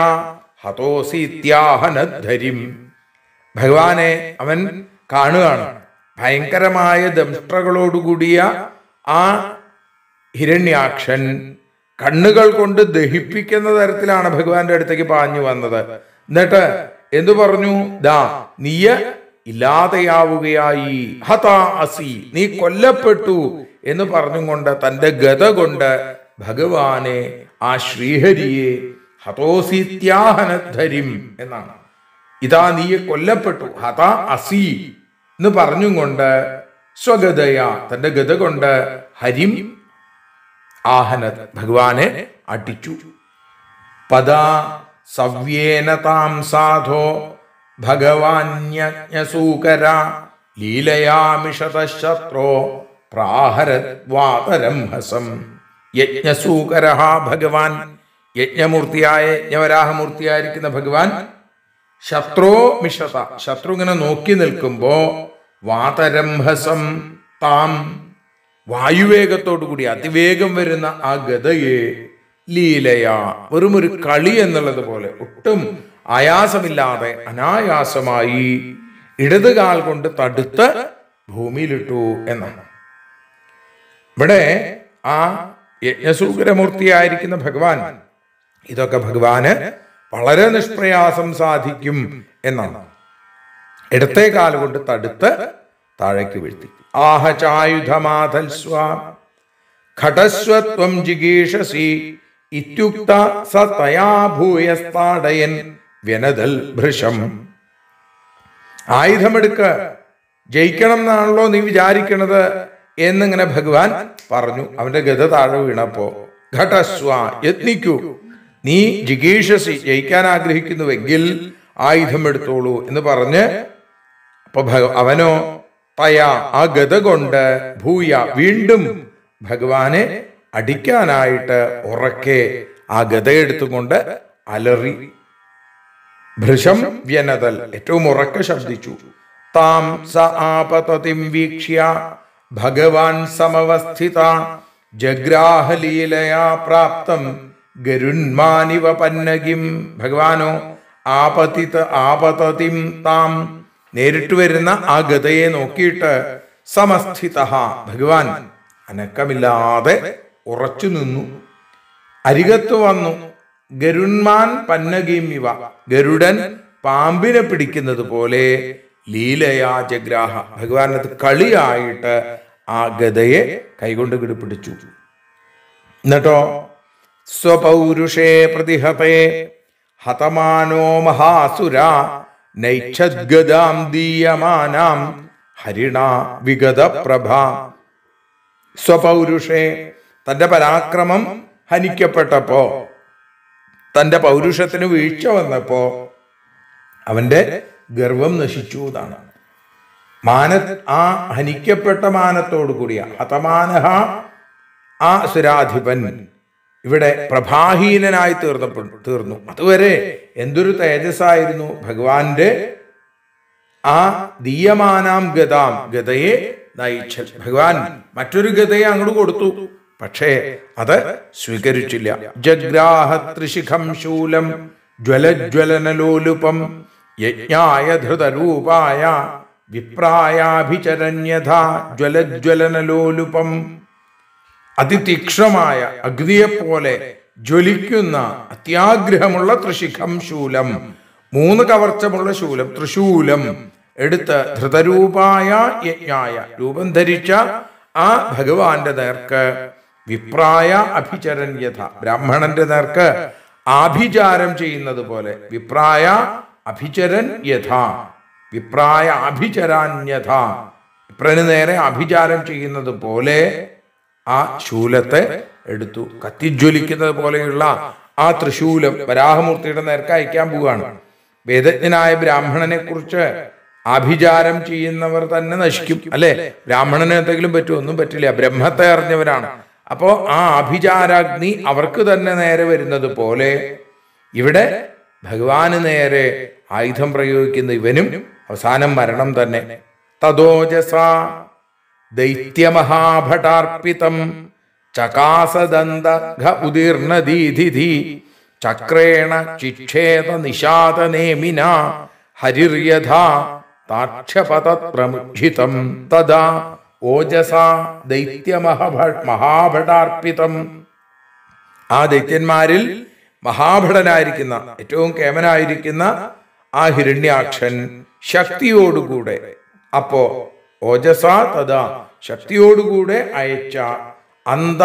ഹതോസീത്യാഹനധരിം. ഭഗവാനെ അവൻ കാണുകയാണ്. ഭയങ്കരമായ ദംഷ്ട്രകളോടുകൂടിയ ആ ഹിരണ്യാക്ഷൻ കണ്ണുകൾ കൊണ്ട് ദഹിപ്പിക്കുന്ന തരത്തിലാണ് ഭഗവാന്റെ അടുത്തേക്ക് പാഞ്ഞു വന്നത്. എന്നിട്ട് എന്തു പറഞ്ഞു? ദാ നീയ ഇല്ലാതെയാവുകയായി, ഹതാ അസി, നീ കൊല്ലപ്പെട്ടു എന്ന് പറഞ്ഞുകൊണ്ട് തന്റെ ഗത കൊണ്ട് ഭഗവാനെ, ആ ശ്രീഹരിയെ, ഹതോസീത്യാഹനധരിം എന്നാണ്. ഇതാ നീ കൊല്ലപ്പെട്ടു, ഹതാ അസി എന്ന് പറഞ്ഞും കൊണ്ട് സ്വഗതയ, തന്റെ ഗത കൊണ്ട് ഹരിം ആഹന, ഭഗവാനെ അടിച്ചു. പദാ സവ്യേന താം സാധോ ഭഗവാന്യജ്ഞസൂകര ലീലയാമിഷതശത്രോ പ്രാഹരദ്വാതരം ഹസം. യജ്ഞസൂകര, ഭഗവാൻ യജ്ഞമൂർത്തിയായ യജ്ഞവരാഹമൂർത്തിയായിരിക്കുന്ന ഭഗവാൻ ശത്രോ മിഷത, ശത്രു ഇങ്ങനെ നോക്കി നിൽക്കുമ്പോ വാതരംഹസം താം, വായുവേഗത്തോടു കൂടി അതിവേഗം വരുന്ന ആ ഗതയെ ലീലയാ, വെറും ഒരു കളി എന്നുള്ളത് പോലെ ഒട്ടും ആയാസമില്ലാതെ അനായാസമായി ഇടതുകാൽ കൊണ്ട് തടുത്ത് ഭൂമിയിലിട്ടു എന്നാണ്. ഇവിടെ ആ യജ്ഞസൂകരമൂർത്തിയായിരിക്കുന്ന ഭഗവാൻ ഇതൊക്കെ ഭഗവാന് വളരെ നിഷ്പ്രയാസം സാധിക്കും എന്നാണ്. ഇടത്തെ കാൽ കൊണ്ട് തടുത്ത് താഴേക്ക് വീഴ്ത്തി. ആഹചായുധമാധൽസ്വ ഘടസ്വത്വം ജിഗീഷസി ഇത്യുക്ത സ തയാ ഭൂയസ്താടയൻ വ്യനദൽ ഭൃശം. ആയുധമെടുക്ക, ജയിക്കണം എന്നാണല്ലോ നീ വിചാരിക്കണത് എന്നിങ്ങനെ ഭഗവാൻ പറഞ്ഞു. അവന്റെ ഗത താഴെ വീണപ്പോ ഘടസ്വ യത്നിക്കൂ, നീ ജിഗീഷസി ജയിക്കാൻ ആഗ്രഹിക്കുന്നുവെങ്കിൽ ആയുധം എടുത്തോളൂ എന്ന് പറഞ്ഞ് അപ്പൊ അവനോ തയാ ആ ഗത കൊണ്ട് ഭൂയ വീണ്ടും ഭഗവാനെ അടിക്കാനായിട്ട് ഉറക്കെ ആ ഗതയെടുത്തുകൊണ്ട് അലറി. ഭൃശം വ്യനതൽ ഏറ്റവും ഉറക്കെ ശബ്ദിച്ചു. താം സ ആപതതിം വീക്ഷ്യ ഭഗവാൻ സമവസ്ഥിത ജഗ്രാഹലീലയാ പ്രാപ്തം ഗരുന്മാനിവ പന്നകിം. ഭഗവാനോ ആപതിത ആപതതിം താം നേരിട്ട് വരുന്ന ആ ഗതയെ നോക്കിയിട്ട് സമസ്ഥിത ഭഗവാൻ അനക്കമില്ലാതെ ഉറച്ചു നിന്നു. അരികത്ത് വന്നു. ഗരുന്മാൻ പന്നകീം ഇവ ഗരുഡൻ പാമ്പിനെ പിടിക്കുന്നത് പോലെ ലീലയാ ജഗ്രാഹ ഭഗവാൻ അത് കളിയായിട്ട് ആ ഗതയെ കൈകൊണ്ട് പിടിപ്പിടിച്ചു. എന്നിട്ടോ സ്വപൗരുഷേ പ്രതിഹതേ ഹതമാനോ മഹാസുര നൈച്ഛദ്ഗദാം ദീയമാനാം ഹരിണ വിഗത പ്രഭ. സ്വപൗരുഷേ തന്റെ പരാക്രമം ഹനിക്കപ്പെട്ടപ്പോ, തന്റെ പൗരുഷത്തിന് വീഴ്ച വന്നപ്പോ അവന്റെ ഗർവം നശിച്ചു എന്നാണ്. മാന ആ ഹനിക്കപ്പെട്ട മാനത്തോടു കൂടിയ ഹതമാനഹ ആ സുരാധിപൻ ഇവിടെ പ്രഭാഹീനനായി തീർന്നപ്പെട്ടു തീർന്നു. അതുവരെ എന്തൊരു തേജസ്സായിരുന്നു ഭഗവാന്റെ ആ ദീയമാനാം ഗതാം ഗതയെ നയിച്ച ഭഗവാൻ മറ്റൊരു ഗതയെ അങ്ങോട്ട് കൊടുത്തു. പക്ഷേ അത് സ്വീകരിച്ചില്ല. ജഗ്രാഹ ത്രിശിഖം ശൂലം ജ്വലജ്വലനലോലുപം യജ്ഞായ ധൃതരൂപായ വിപ്രായാഭിചരണ്യഥാ ജ്വലജ്വലനലോലുപം. അതിതീക്ഷ്ണമായ അഗ്നിയെപ്പോലെ ജ്വലിക്കുന്ന അത്യാഗ്രഹമുള്ള ത്രിശിഖം ശൂലം, മൂന്ന് കവർച്ചമുള്ള ശൂലം ത്രിശൂലം എടുത്ത് ധൃതരൂപായ യജ്ഞായ രൂപം ധരിച്ച ആ ഭഗവാന്റെ നേർക്ക് വിപ്രായ അഭിചരണ്യഥ ബ്രാഹ്മണന്റെ നേർക്ക് ആഭിചാരം ചെയ്യുന്നത് പോലെ വിപ്രായ അഭിചരൻ യഥ വിപ്രായ അഭിചരാന്യഥ വിപ്രന് നേരെ അഭിചാരം ചെയ്യുന്നത് പോലെ ആ ശൂലത്തെ എടുത്തു. കത്തിജ്വലിക്കുന്നത് പോലെയുള്ള ആ ത്രിശൂലം വരാഹമൂർത്തിയുടെ നേർക്ക് അയക്കാൻ പോവുകയാണ്. വേദജ്ഞനായ ബ്രാഹ്മണനെ കുറിച്ച് ആഭിചാരം ചെയ്യുന്നവർ തന്നെ നശിക്കും, അല്ലെ? ബ്രാഹ്മണന് എന്തെങ്കിലും പറ്റുമോ? ഒന്നും പറ്റില്ല. ബ്രഹ്മത്തെ അറിഞ്ഞവരാണ്. അപ്പോ ആ അഭിചാരാഗ്നി അവർക്ക് തന്നെ നേരെ വരുന്നത് പോലെ ഇവിടെ ഭഗവാന് നേരെ ആയുധം പ്രയോഗിക്കുന്ന ഇവനും അവസാനം മരണം തന്നെ. തദോജസ ദൈത്യമഹാഭടാർപ്പിതം ചകാസദന്ത ഉദീർണദീധിധി ചക്രേണ ചിക്ഷേത നിഷാദനേമിന ഹരിര്യഥാ താക്ഷപതത്രമുഖിതം തദാ ഓജസ ദൈത്യമഹഭ മഹാഭടാർപ്പിതം. ആ ദൈത്യന്മാരിൽ മഹാഭടനായിരിക്കുന്ന ഏറ്റവും കേമനായിരിക്കുന്ന ആ ഹിരണ്യാക്ഷൻ ശക്തിയോടുകൂടെ അപ്പോ ഓജസ തഥാ ശക്തിയോടുകൂടെ അയച്ച അന്ത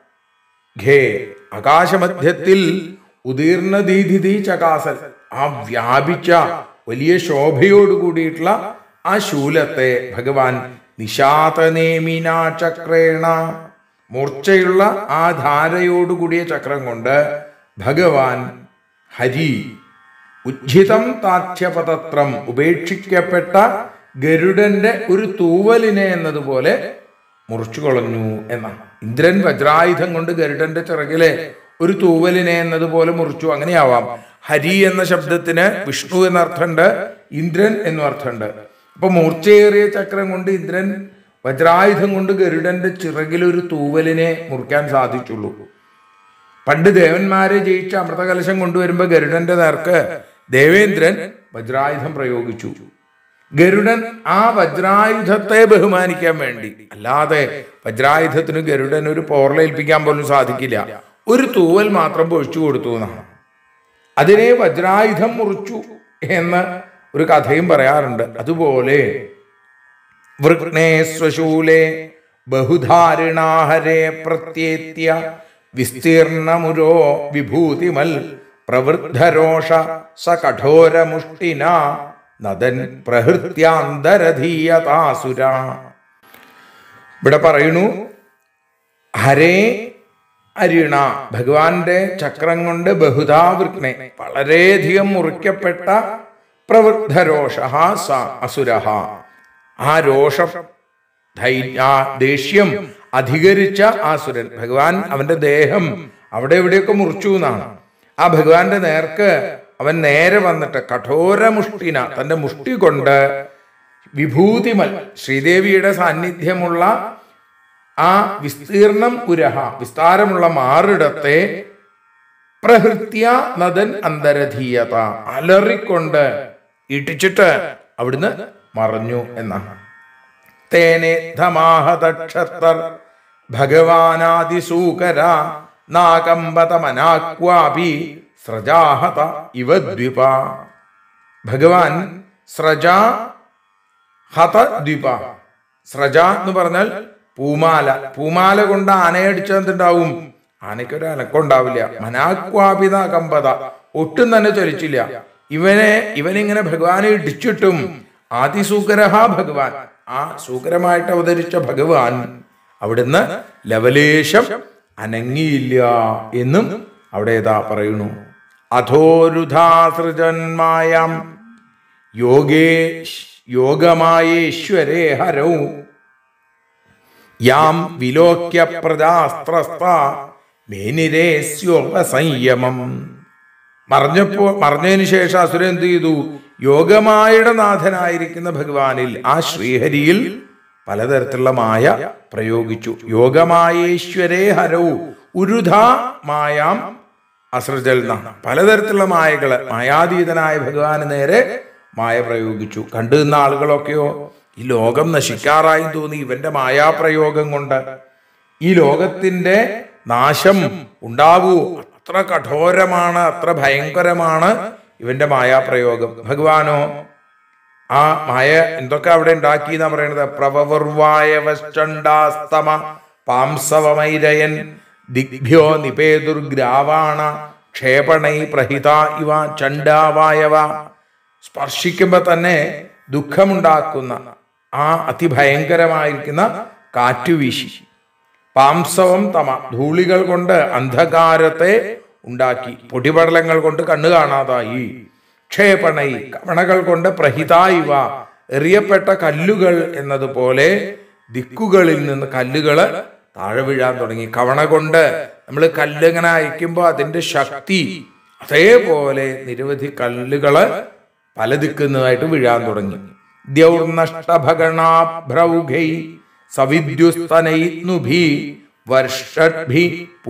ഘേ ആകാശമധ്യത്തിൽ ഉദീർണദീധിതി ചകാസൽ ആ വ്യാപിച്ച വലിയ ശോഭയോടുകൂടിയിട്ടുള്ള ആ ശൂലത്തെ ഭഗവാൻ നിശാതനേമിന ചക്രേണ മൂർച്ചയുള്ള ആ ധാരയോടുകൂടിയ ചക്രം കൊണ്ട് ഭഗവാൻ ഹരി ഉജ്ജിതം താക്ഷ്യപതത്രം ഉപേക്ഷിക്കപ്പെട്ട ഗരുഡന്റെ ഒരു തൂവലിനെ എന്നതുപോലെ മുറിച്ചു കളഞ്ഞു എന്നാണ്. ഇന്ദ്രൻ വജ്രായുധം കൊണ്ട് ഗരുഡന്റെ ചിറകിലെ ഒരു തൂവലിനെ എന്നതുപോലെ മുറിച്ചു. അങ്ങനെയാവാം. ഹരി എന്ന ശബ്ദത്തിന് വിഷ്ണു എന്നർത്ഥമുണ്ട്, ഇന്ദ്രൻ എന്നും അർത്ഥമുണ്ട്. അപ്പൊ മൂർച്ചയേറിയ ചക്രം കൊണ്ട് ഇന്ദ്രൻ വജ്രായുധം കൊണ്ട് ഗരുഡന്റെ ചിറകിലൊരു തൂവലിനെ മുറിക്കാൻ സാധിച്ചുള്ളൂ. പണ്ട് ദേവന്മാരെ ജയിച്ച അമൃതകലശം കൊണ്ടുവരുമ്പോ ഗരുഡന്റെ നേർക്ക് ദേവേന്ദ്രൻ വജ്രായുധം പ്രയോഗിച്ചു. ഗരുഡൻ ആ വജ്രായുധത്തെ ബഹുമാനിക്കാൻ വേണ്ടി, അല്ലാതെ വജ്രായുധത്തിന് ഗരുഡൻ ഒരു പോർലേൽപ്പിക്കാൻ പോലും സാധിക്കില്ല. ഒരു തൂവൽ മാത്രം പൊഴിച്ചു കൊടുത്തു എന്നാണ്. അതിനെ വജ്രായുധം മുറിച്ചു എന്ന് ഒരു കഥയും പറയാറുണ്ട്. അതുപോലെ വൃഗ്നേ സ്വശൂലേ ബഹുധാരിണാഹരേ പ്രത്യേത്യ വിസ്തീർണമുരോ വിഭൂതിമൽ പ്രവൃദ്ധരോഷ സ കഠോരമുഷ്ടിന നദൻ പ്രഹൃത്യാന്തരധീയതാസുര. ഇവിടെ പറയുന്നു, ഹരേ അരിണ, ഭഗവാന്റെ ചക്രം കൊണ്ട് ബഹുധാ വൃഗ്നെ, വളരെയധികം മുറിക്കപ്പെട്ട പ്രവൃദ്ധരോഷ സ അസുര, ആ രോഷം ധൈര്യ ദേഷ്യം അധികരിച്ച ആസുരൻ. ഭഗവാൻ അവന്റെ ദേഹം അവിടെ എവിടെയൊക്കെ മുറിച്ചു എന്നാണ്. ആ ഭഗവാന്റെ നേർക്ക് അവൻ നേരെ വന്നിട്ട് കഠോരമുഷ്ടിന, തന്റെ മുഷ്ടി കൊണ്ട് വിഭൂതിമൽ, ശ്രീദേവിയുടെ സാന്നിധ്യമുള്ള ആ വിസ്തീർണം ഉരഹ, വിസ്താരമുള്ള മാറിടത്തെ പ്രഹൃത്യ നദൻ അന്തരധീയത, അലറിക്കൊണ്ട് ഇടിച്ചിട്ട് അവിടുന്ന് മറഞ്ഞു എന്നാണ്. തേനെ ധമാഹതക്ഷത്തർ ഭഗവാനാദിസൂകര നാകമ്പതമനാക്വാപി സ്രജാഹത ഇവ ദ്വിപ. ഭഗവാൻ സ്രജ ഹത ദ്വിപ. സ്രജ എന്ന് പറഞ്ഞാൽ പൂമാല. പൂമാല കൊണ്ട് ആനയടിച്ചെന്തുണ്ടാവും? ആനയ്ക്കൊരു അനക്കുണ്ടാവില്ല. മനാക്വാപിത കമ്പത, ഒട്ടും തന്നെ ചലിച്ചില്ല. ഇവനെ ഇവനിങ്ങനെ ഭഗവാനെ ഇടിച്ചിട്ടും ആദിസൂകരഹ ഭഗവാൻ, ആ സൂകരമായിട്ട് അവതരിച്ച ഭഗവാൻ അവിടുന്ന് ലവലേശം അനങ്ങിയില്ല എന്നും അവിടെ ഏതാ പറയുന്നു. അധോരുധാസൃജന്മായാം യോഗേ യോഗമായേശ്വരേ ഹരൗ യാം വിലോക്യ പ്രജാസ്ത്രസ്ത മേനിരേ സ്യോപസംയമം. മറിഞ്ഞപ്പോ മറിഞ്ഞതിന് ശേഷം അസുരൻ എന്ത് ചെയ്തു? യോഗമായയുടെ നാഥനായിരിക്കുന്ന ഭഗവാനിൽ, ആ ശ്രീഹരിയിൽ പലതരത്തിലുള്ള മായ പ്രയോഗിച്ചു. യോഗമായേശ്വരേ ഹരൗ ഉരുധ മായാം അസൃജൽ, പലതരത്തിലുള്ള മായകള് മായാതീതനായ ഭഗവാന് നേരെ മായ പ്രയോഗിച്ചു. കണ്ടു നിന്ന ആളുകളൊക്കെയോ ഈ ലോകം നശിക്കാറായി തോന്നി ഇവന്റെ മായാപ്രയോഗം കൊണ്ട്. ഈ ലോകത്തിന്റെ നാശം ഉണ്ടാവൂ, അത്ര കഠോരമാണ്, അത്ര ഭയങ്കരമാണ് ഇവന്റെ മായാപ്രയോഗം. ഭഗവാനോ ആ മായ എന്തൊക്കെ അവിടെ ഉണ്ടാക്കി എന്നാ പറയണത്? പ്രവവർവായവശ്ചണ്ഡാസ്തമ പാംസവമൈരയൻ ദിഗ്ഭ്യോ നിപേതുർഗ്രാവാണ ക്ഷേപണൈ പ്രഹിത ഇവ ചണ്ഡാവായവ. സ്പർശിക്കുമ്പോ തന്നെ ദുഃഖമുണ്ടാക്കുന്ന ആ അതിഭയങ്കരമായിരിക്കുന്ന കാറ്റുവീശി. പാംസവം തമ, ധൂളികൾ കൊണ്ട് അന്ധകാരത്തെ ഉണ്ടാക്കി. പൊടിപടലങ്ങൾ കൊണ്ട് കണ്ണു കാണാതായി. ക്ഷേപണൈ, കവണകൾ കൊണ്ട് പ്രഹിതായിവ, എറിയപ്പെട്ട കല്ലുകൾ എന്നതുപോലെ ദിക്കുകളിൽ നിന്ന് കല്ലുകള് താഴെ വീഴാൻ തുടങ്ങി. കവണ കൊണ്ട് നമ്മൾ കല്ലിങ്ങനെ അയക്കുമ്പോൾ അതിന്റെ ശക്തി, അതേപോലെ നിരവധി കല്ലുകള് പല ദിക്കുന്നതായിട്ട് വീഴാൻ തുടങ്ങി. ദ്യൗർനഷ്ടഭഗണാഭ്രൗഘൈ സവിദ്യുസ്തനൈനുഭി വർഷഭി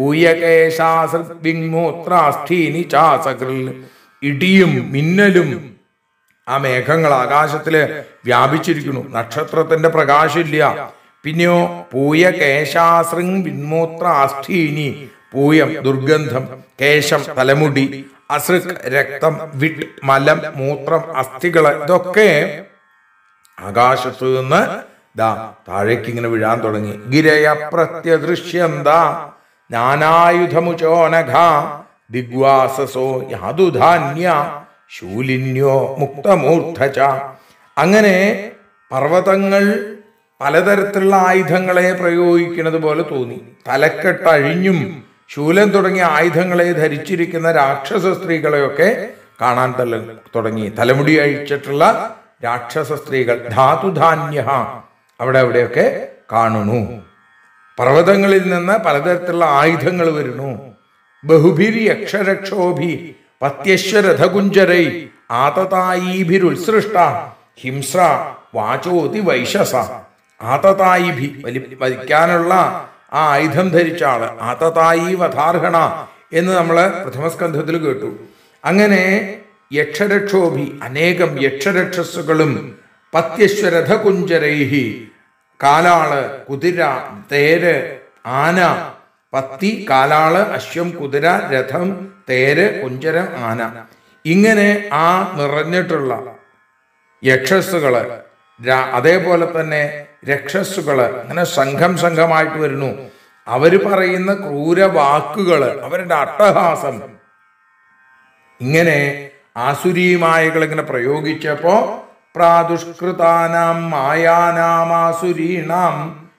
പൂയകേശാസൃഗ്മൂത്രാസ്ഥീനി ചാസകൃൽ. ഇടിയും മിന്നലും ആ മേഘങ്ങൾ ആകാശത്തില് വ്യാപിച്ചിരിക്കുന്നു. നക്ഷത്രത്തിന്റെ പ്രകാശമില്ല. പിന്നെയോ പൂയ കേശാസൃങ് വിന്മൂത്ര ആസ്ഥീനി, പൂയം ദുർഗന്ധം, കേശം തലമുടി, അസൃക് രക്തം, വിട്ട് മലം മൂത്രം അസ്ഥികള്, ഇതൊക്കെ ആകാശത്ത് നിന്ന് ദാ താഴേക്ക് ഇങ്ങനെ വീഴാൻ തുടങ്ങി. ഗിരയ പ്രത്യദൃശ്യന്ത ജ്ഞാനായുധമുചോനഘ ദിഗ്വാസസോ യാതുധാന്യ ശൂലിന്യോ മുക്തമൂർധച. അങ്ങനെ പർവ്വതങ്ങൾ പലതരത്തിലുള്ള ആയുധങ്ങളെ പ്രയോഗിക്കുന്നത് പോലെ തോന്നി. തലക്കെട്ടഴിഞ്ഞും ശൂലം തുടങ്ങിയ ആയുധങ്ങളെ ധരിച്ചിരിക്കുന്ന രാക്ഷസ സ്ത്രീകളെയൊക്കെ കാണാൻ തല തുടങ്ങി. തലമുടി അഴിച്ചിട്ടുള്ള രാക്ഷസ സ്ത്രീകൾ, ധാതുധാന്യ, അവിടെ അവിടെയൊക്കെ കാണുന്നു. പർവ്വതങ്ങളിൽ നിന്ന് പലതരത്തിലുള്ള ആയുധങ്ങൾ വരുന്നു. ബഹുഭിരി യക്ഷരക്ഷോഭി പത്യശ്വരഥകുഞ്ചരൈ ആതതായീഭിരുത്സൃഷ്ട ഹിംസ്ര വാചോതി വൈശസ. ആതതായിഭി, വലി വലിക്കാനുള്ള ആ ആയുധം ധരിച്ച ആള്, ആതതായി വധാർഹണ എന്ന് നമ്മള് പ്രഥമസ്കന്ധത്തിൽ കേട്ടു. അങ്ങനെ യക്ഷരക്ഷോഭി, അനേകം യക്ഷരക്ഷസുകളും പത്യശ്വരഥ കുഞ്ചരൈഹി, കാലാള്, കുതിര, തേര്, ആന, പത്തി, കാലാള്, അശ്വം, കുതിര, രഥം, തേര്, കുഞ്ചരം, ആന, ഇങ്ങനെ ആ നിറഞ്ഞിട്ടുള്ള യക്ഷസ്സുകള്, അതേപോലെ തന്നെ രക്ഷസ്സുകള് അങ്ങനെ സംഘം സംഘമായിട്ട് വരുന്നു. അവര് പറയുന്ന ക്രൂര വാക്കുകള്, അവരുടെ അട്ടഹാസം, ഇങ്ങനെ ആസുരീമായകൾ ഇങ്ങനെ പ്രയോഗിച്ചപ്പോ പ്രാദുഷ്കൃതാനാം മായാനാമാസുരീണാം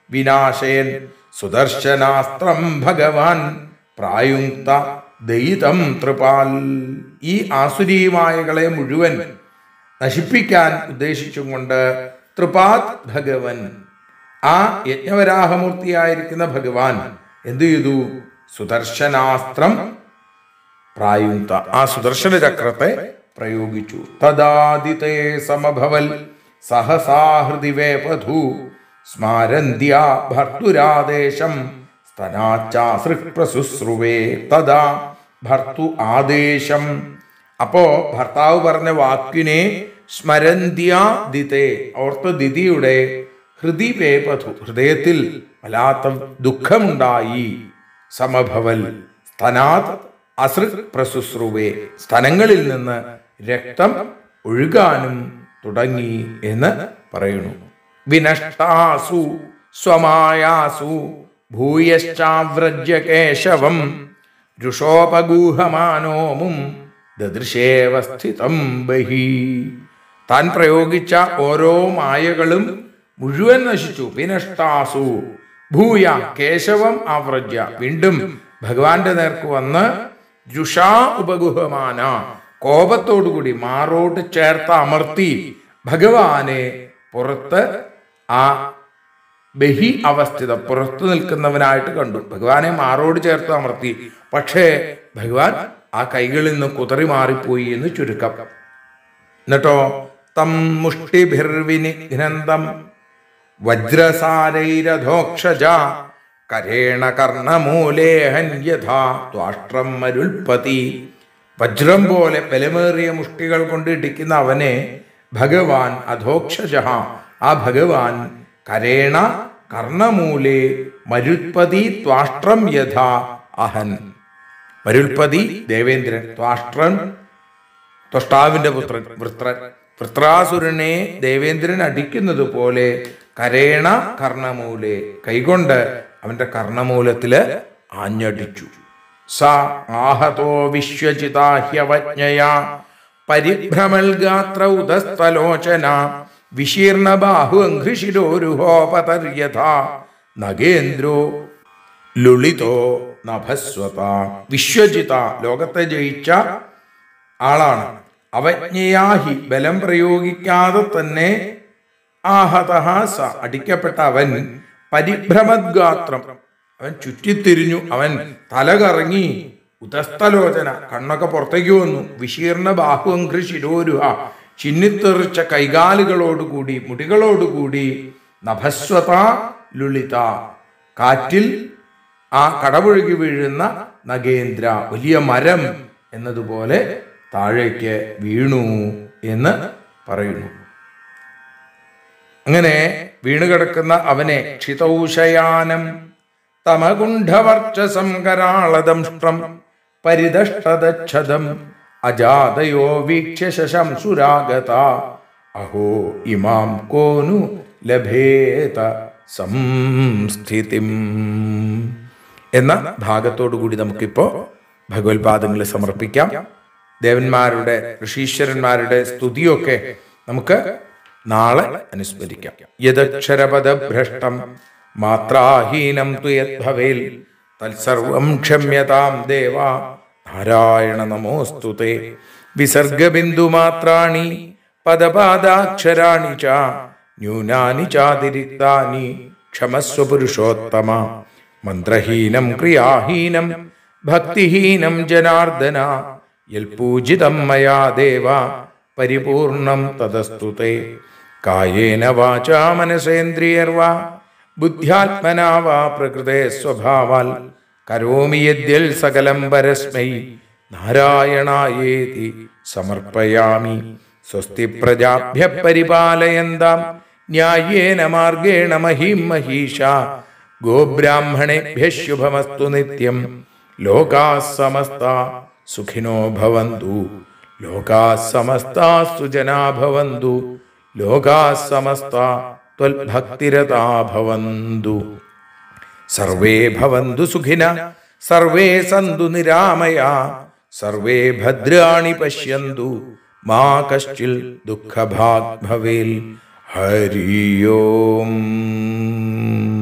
വിനാശയൻ സുദർശനാസ്ത്രം ഭഗവാൻ പ്രായുക്ത ദയിതം തൃപാൽ. ഈ ആസുരീമായകളെ മുഴുവൻ നശിപ്പിക്കാൻ ഉദ്ദേശിച്ചും കൊണ്ട് തൃപാത് ഭഗവൻ, ആ യജ്ഞവരാഹമൂർത്തിയായിരിക്കുന്ന ഭഗവാൻ എന്തു ചെയ്തു? സുദർശനാസ്ത്രം പ്രായുക്ത, ആ സുദർശന ചക്രത്തെ പ്രയോഗിച്ചു. തദാദിതേ സമഭവൽ സഹസാഹൃതി വേപധു സ്മാരന്ത്യാ ഭർത്തുരാദേശം സ്തനാച്ചാസൃക്പ്രസുശ്രുവേ. തദാ ഭർത്തു ആദേശം, അപ്പോ ഭർത്താവ് പറഞ്ഞ വാക്കിനെ സ്മരന്ത്യാ ദിതേ, ഓർത്ത് ദിതിയുടെ ഹൃദി വേപധു, ഹൃദയത്തിൽ വല്ലാത്ത ദുഃഖമുണ്ടായി. സമഭവൽ സ്തനാത് അസൃക് പ്രസുശ്രുവേ, സ്തനങ്ങളിൽ നിന്ന് രക്തം ഒഴുകാനും തുടങ്ങി എന്ന് പറയുന്നു. വിനഷ്ടാസു സ്വമായാസു ഭൂയശ്ചാവ്രജ്യ കേശവം രുഷോപഗൂഹമാനോമും ദദൃശേവസ്ഥിതം ബഹി. താൻ പ്രയോഗിച്ച ഓരോ മായകളും മുഴുവൻ നശിച്ചു. വിനഷ്ടാസു ഭൂയ കേശവം ആവ്രജ്യ, വീണ്ടും ഭഗവാന്റെ നേർക്ക് വന്ന് രുഷാ ഉപഗുഹമാന, കോപത്തോടുകൂടി മാറോട്ട് ചേർത്ത് അമർത്തി ഭഗവാനെ പുറത്ത്, ആ ബഹി അവസ്ഥിത, പുറത്തു നിൽക്കുന്നവനായിട്ട് കണ്ടു. ഭഗവാനെ മാറോട് ചേർത്ത് അമർത്തി, പക്ഷേ ഭഗവാൻ ആ കൈകളിൽ നിന്ന് കുതറി മാറിപ്പോയി എന്ന് ചുരുക്കം. എന്നിട്ടോ തം മുഷ്ടിഭിർവിനിഘ്നന്തം വജ്രസാരൈരധോക്ഷജ കരേണ കർണമൂലേ ഹന്യഥാ ത്വാഷ്ട്രം മരുൽപതി. വജ്രം പോലെ ബലമേറിയ മുഷ്ടികൾ കൊണ്ട് ഇടിക്കുന്ന അവനെ ഭഗവാൻ അധോക്ഷജ, ആ ഭഗവാൻ കരേണ കർണമൂലേ മരുൽപതി ത്വാഷ്ട്രം യഥാ അഹൻ. മരുൽപതി ദേവേന്ദ്രൻ, ത്വാഷ്ട്രൻ ത്വഷ്ടാവിന്റെ പുത്രൻ വൃത്രൻ. വൃത്രാസുരനെ ദേവേന്ദ്രൻ അടിക്കുന്നത് പോലെ കരേണ കർണമൂലെ, കൈകൊണ്ട് അവന്റെ കർണമൂലത്തില് ആഞ്ഞടിച്ചു. സ ആഹതോ വിശ്വചിതാഹ്യവജ്ഞയാ പരിഭ്രമൽഗാത്ര ഉദസ്തലോചന വിശീർണ ബാഹു അംഘ്രിശിരോരുഹോപതര്യഥാ നഗേന്ദ്രോ ലുളിതോ നഭസ്വത. വിശ്വജിത, ലോകത്തെ ജയിച്ച ആളാണ്. അവജ്ഞയാഹി, ബലം പ്രയോഗിക്കാതെ തന്നെ ആഹതഃ സ, അടിക്കപ്പെട്ട അവൻ പരിഭ്രമദ്ഗാത്രം, അവൻ ചുറ്റിത്തിരിഞ്ഞു, അവൻ തല കറങ്ങി. ഉദസ്തലോചന, കണ്ണൊക്കെ പുറത്തേക്ക് വന്നു. വിശീർണ ബാഹു അംഘ്രി ശിരോരുഹ, ചിന്നിത്തെറിച്ച കൈകാലുകളോടുകൂടി, മുടികളോടുകൂടി. നഭസ്വത ലുളിത, കാറ്റിൽ ആ കടപുഴകി വീഴുന്ന നഗേന്ദ്ര, വലിയ മരം എന്നതുപോലെ താഴേക്ക് വീണു എന്ന് പറയുന്നു. അങ്ങനെ വീണുകിടക്കുന്ന അവനെ ക്ഷിതൗഷയാനം തമകുണ്ഠവർച്ചസം കരാളദംഷ്ട്രം പരിദഷ്ടദച്ഛദം അജാതയോ വീക്ഷ്യ ശശംസുരാഗത അഹോ ഇമാം കോനു ലഭേത സംസ്ഥിതിം എന്ന ഭാഗത്തോടുകൂടി നമുക്കിപ്പോ ഭഗവത്പാദങ്ങളെ സമർപ്പിക്കാം. ദേവന്മാരുടെ, ഋഷീശ്വരന്മാരുടെ സ്തുതിയൊക്കെ നമുക്ക് നാളെ അനുസ്മരിക്കാം. യദക്ഷരപദഭ്രഷ്ടം മാത്രാഹീനം തു യദ്ഭവേൽ തത്സർവം ക്ഷമ്യതാം ദേവ നാരായണ നമോസ്തുതേ. വിസർഗബിന്ദുമാത്രാണി പദപാദാക്ഷരാണി ച ന്യൂനാനി ചാതിരിക്താനി ക്ഷമസ്വ പുരുഷോത്തമ. മന്ത്രഹീനം ക്രിയാഹീനം ഭക്തിഹീനം ജനാർദ്ദന യൽപൂജിതം മയാ ദേവ പരിപൂർണം തദസ്തുതേ. കായേന വാചാ മനസേന്ദ്രിയർവാ ബുദ്ധ്യാത്മനാ വാ പ്രകൃതേ സ്വഭാവാൽ കരോമി യദ്യൽ സകലം പരസ്മൈ നാരായണായേതി സമർപ്പയാമി. സ്വസ്തി പ്രജാഭ്യ പരിപാലയന്താം ന്യായേന മാർഗേണ മഹീം മഹീഷാ. ഗോബ്രാഹ്മണേഭ്യഃ ശുഭമസ്തു നിത്യം. ലോകാഃ സമസ്താഃ സുഖിനോ ഭവന്തു. ലോകാഃ സമസ്താഃ സുജനാ ഭവന്തു. ലോകാഃ സമസ്താഃ ത്വൽഭക്തിരതാ ഭവന്തു. സർവേ ഭവന്തു സുഖിനഃ സർവേ സന്തു നിരാമയാ. സർവേ ഭദ്രാണി പശ്യന്തു മാ കശ്ചിൽ ദുഃഖഭാഗ് ഭവേൽ. ഹരി ഓം.